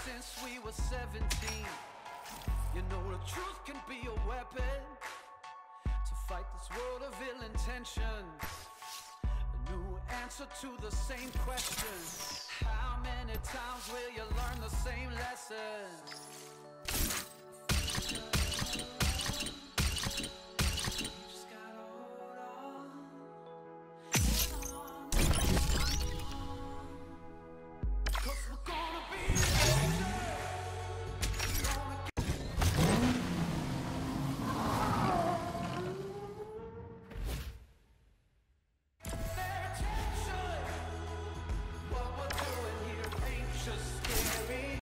since we were 17. You know the truth can be a weapon to fight this world of ill intentions. A new answer to the same question. How many times will you learn the same lesson?